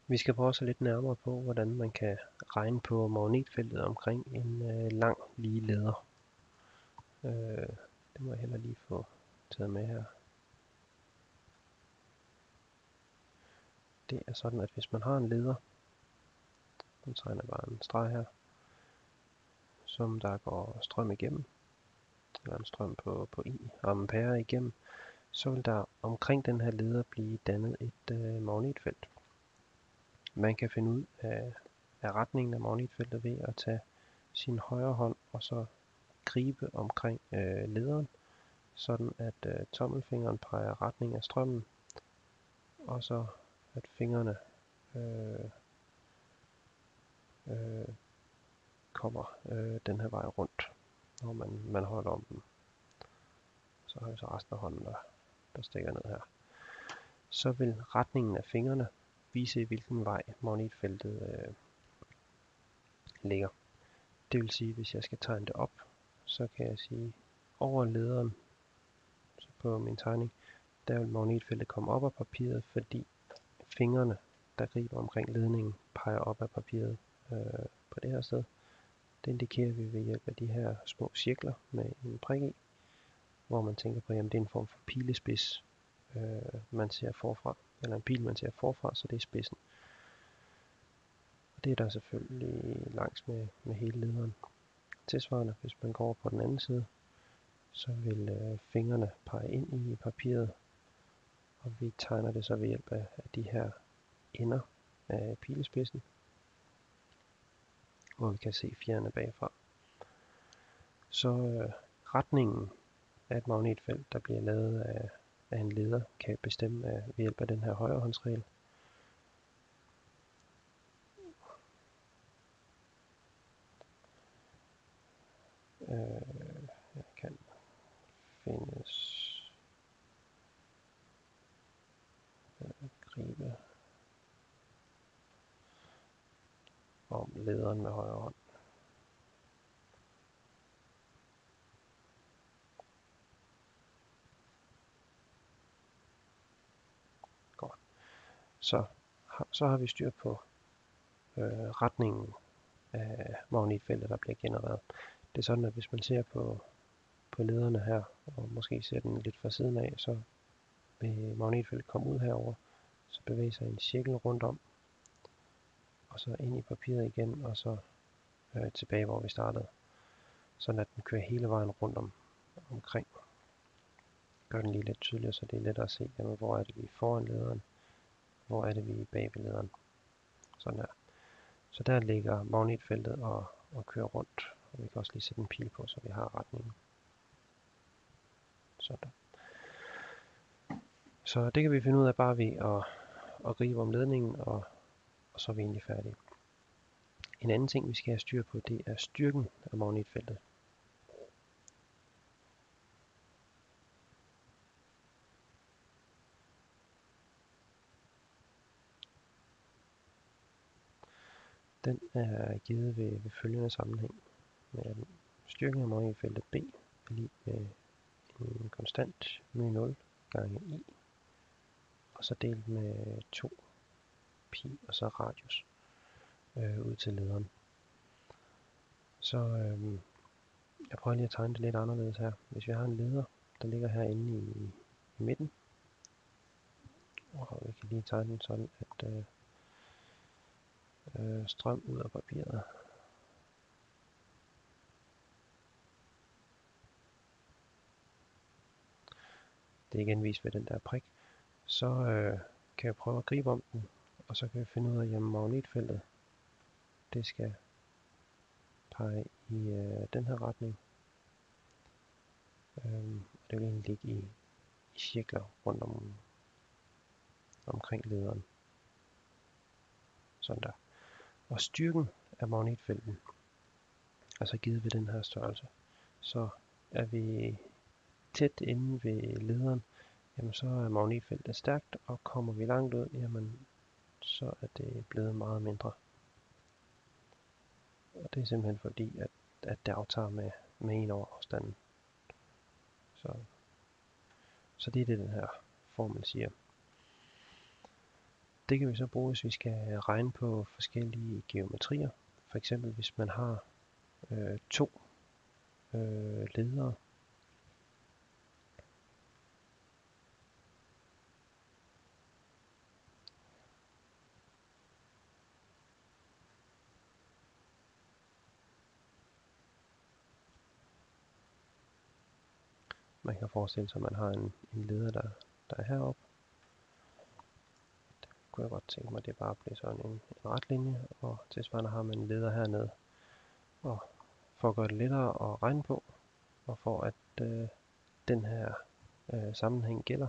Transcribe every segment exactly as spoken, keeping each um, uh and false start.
Vi skal prøve at se lidt nærmere på, hvordan man kan regne på magnetfeltet omkring en øh, lang lige leder. Øh, det må jeg heller lige få taget med her. Det er sådan, at hvis man har en leder, så tegner jeg bare en streg her, som der går strøm igennem, eller en strøm på, på I ampere igennem, så vil der omkring den her leder blive dannet et øh, magnetfelt. Man kan finde ud af, af retningen af magnetfeltet ved at tage sin højre hånd og så gribe omkring øh, lederen, sådan at øh, tommelfingeren peger retning af strømmen, og så at fingrene øh, øh, kommer øh, den her vej rundt, når man, man holder om dem. Så har vi så resten af hånden, der, der stikker ned her. Så vil retningen af fingrene vise, i hvilken vej magnetfeltet øh, ligger. Det vil sige, hvis jeg skal tegne det op, så kan jeg sige over lederen, så på min tegning, der vil magnetfeltet komme op af papiret, fordi fingrene, der griber omkring ledningen, peger op af papiret øh, på det her sted. Det indikerer vi ved hjælp af de her små cirkler med en prik i, hvor man tænker på, at det er en form for pilespids, øh, man ser forfra, eller en pil, man ser forfra, så det er spidsen. Og det er der selvfølgelig langs med, med hele lederen. Tilsvarende, hvis man går på den anden side, så vil øh, fingrene pege ind i papiret, og vi tegner det så ved hjælp af, af de her ender af pilespidsen, hvor vi kan se fjerne bagfra. Så øh, retningen af et magnetfelt, der bliver lavet af, af en leder, kan bestemme af, ved hjælp af den her højrehåndsregel. Øh, jeg kan findes øh, gribe om lederen med højre hånd. Godt. Så, så har vi styr på øh, retningen af magnetfeltet, der bliver genereret. Det er sådan, at hvis man ser på, på lederne her, og måske ser den lidt fra siden af, så vil magnetfeltet komme ud herover, så bevæge sig en cirkel rundt om, og så ind i papiret igen, og så øh, tilbage, hvor vi startede. Sådan at den kører hele vejen rundt om, omkring. Gør den lige lidt tydeligere, så det er lettere at se, jamen, hvor er det, vi er foran lederen, hvor er det, vi er bag ved lederen. Sådan der. Så der ligger magnetfeltet og, og kører rundt, og vi kan også lige sætte en pil på, så vi har retningen. Sådan. Så det kan vi finde ud af bare ved at, at gribe om ledningen, og, og så er vi egentlig færdige. En anden ting, vi skal have styr på, det er styrken af magnetfeltet. Den er givet ved, ved følgende sammenhæng. Med styrken af magnetfeltet B er lig med en konstant mu nul gange I, og så delt med to pi, og så radius øh, ud til lederen. Så øh, jeg prøver lige at tegne det lidt anderledes her. Hvis vi har en leder, der ligger herinde i, i midten, og vi kan lige tegne den sådan, at øh, øh, strøm ud af papiret. Det er igen vist ved den der prik. Så øh, kan jeg prøve at gribe om den, og så kan vi finde ud af, at magnetfeltet, det skal pege i øh, den her retning. Øhm, det vil egentlig ligge i, i cirkler rundt om omkring lederen. Sådan der. Og styrken af magnetfeltet, altså givet ved den her størrelse, så er vi tæt inde ved lederen, jamen så er magnetfeltet stærkt, og kommer vi langt ud, jamen så er det blevet meget mindre. Og det er simpelthen fordi, at, at det aftager med, med en over afstanden. Så, så det er det, den her formel siger. Det kan vi så bruge, hvis vi skal regne på forskellige geometrier. For eksempel hvis man har øh, to øh, ledere. Man kan forestille sig, at man har en, en leder, der, der er heroppe. Det kunne jeg godt tænke mig, at det bare bliver sådan en, en ret linje, og tilsvarende har man en leder hernede. Og for at gøre det lettere at regne på, og for at øh, den her øh, sammenhæng gælder,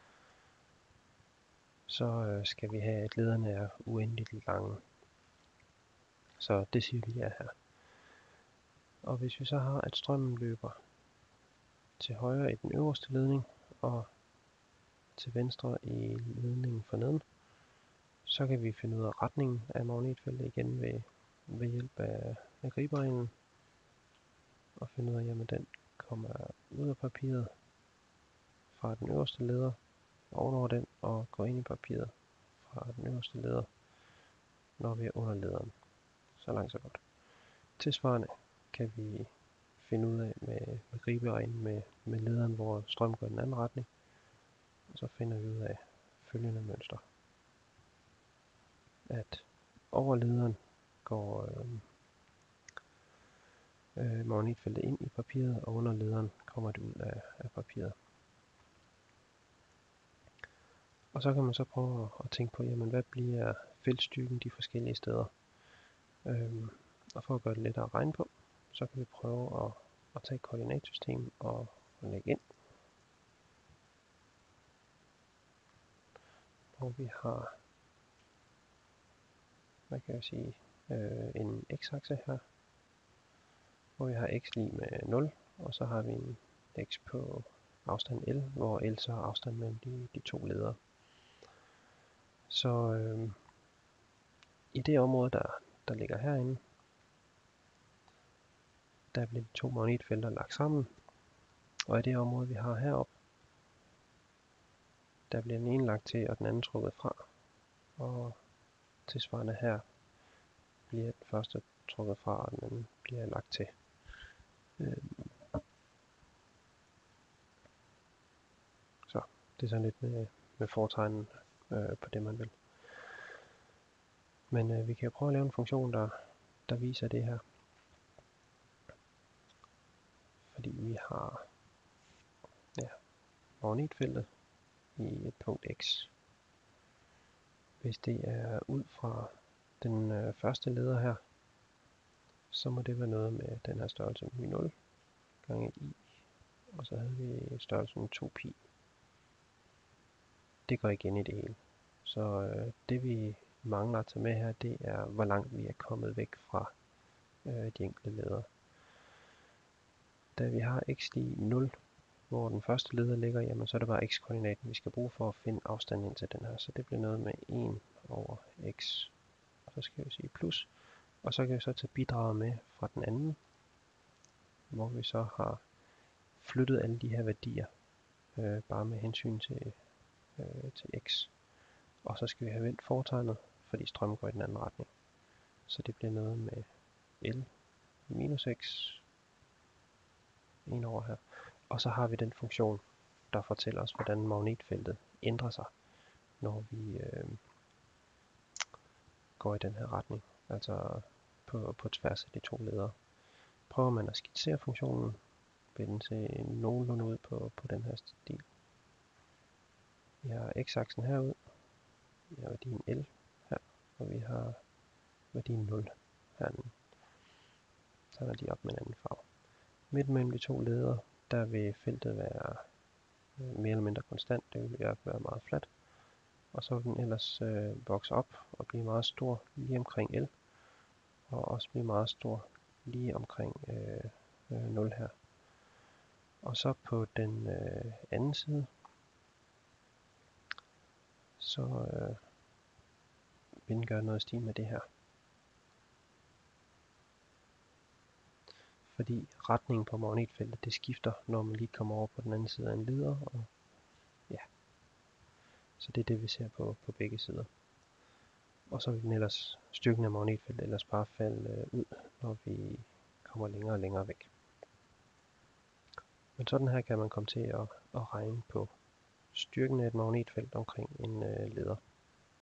så øh, skal vi have, at lederne er uendeligt lange. Så det siger vi ja her. Og hvis vi så har, at strømmen løber til højre i den øverste ledning, og til venstre i ledningen for neden, så kan vi finde ud af retningen af magnetfeltet igen ved, ved hjælp af, af griberreglen, og finde ud af, at den kommer ud af papiret fra den øverste leder, ovenover den, og går ind i papiret fra den øverste leder, når vi er under lederen. Så langt så godt. Tilsvarende kan vi finde ud af med, med gribereglen med, med lederen, hvor strøm går i den anden retning, og så finder vi ud af følgende mønster. At over lederen går øh, øh, magnetfeltet ind i papiret, og under lederen kommer det ud af, af papiret. Og så kan man så prøve at, at tænke på, jamen, hvad bliver feltstyrken de forskellige steder. Øhm, og for at gøre det lettere at regne på, så kan vi prøve at, at tage et koordinatsystem og, og lægge ind. Hvor vi har, hvad kan jeg sige, øh, en x-akse her, hvor vi har x lig med nul, og så har vi en x på afstand L, hvor L så er afstand mellem de, de to ledere. Så øh, i det område, der, der ligger herinde, der bliver de to magnetfelter lagt sammen, og i det område, vi har heroppe, der bliver den ene lagt til, og den anden trukket fra, og tilsvarende her bliver den første trukket fra, og den anden bliver lagt til. Øh, så det er sådan lidt med, med fortegnen øh, på det, man vil. Men øh, vi kan prøve at lave en funktion, der, der viser det her. Fordi vi har ja, magnetfeltet i et punkt x. Hvis det er ud fra den øh, første leder her, så må det være noget med den her størrelse mu nul gange i, og så havde vi størrelsen to pi. Det går igen i det hele. Så øh, det vi mangler at tage med her, det er hvor langt vi er kommet væk fra øh, de enkelte ledere. Da vi har x lig nul, hvor den første leder ligger, jamen så er det bare x-koordinaten, vi skal bruge for at finde afstanden ind til den her. Så det bliver noget med en over x. Og så skal vi sige plus. Og så kan vi så tage bidraget med fra den anden, hvor vi så har flyttet alle de her værdier, øh, bare med hensyn til, øh, til x. Og så skal vi have vendt fortegnet, fordi strømmen går i den anden retning. Så det bliver noget med L minus x, en over her. Og så har vi den funktion, der fortæller os, hvordan magnetfeltet ændrer sig, når vi øh, går i den her retning, altså på, på tværs af de to ledere. Prøver man at skitsere funktionen, vil den se nogenlunde ud på, på den her stil. Vi har x-aksen herud, vi har værdien L her, og vi har værdien nul hernede. Så er de op med en anden farve. Midt mellem de to ledere, der vil feltet være øh, mere eller mindre konstant, det vil i hvert fald være meget fladt. Og så vil den ellers øh, vokse op og blive meget stor lige omkring L, og også blive meget stor lige omkring øh, øh, nul her. Og så på den øh, anden side, så øh, vil den gøre noget stil med det her. Fordi retningen på magnetfeltet, det skifter, når man lige kommer over på den anden side af en leder. Og ja. Så det er det, vi ser på, på begge sider. Og så vil den ellers, styrken af magnetfeltet ellers bare falde øh, ud, når vi kommer længere og længere væk. Men sådan her kan man komme til at, at regne på styrken af et magnetfelt omkring en øh, leder.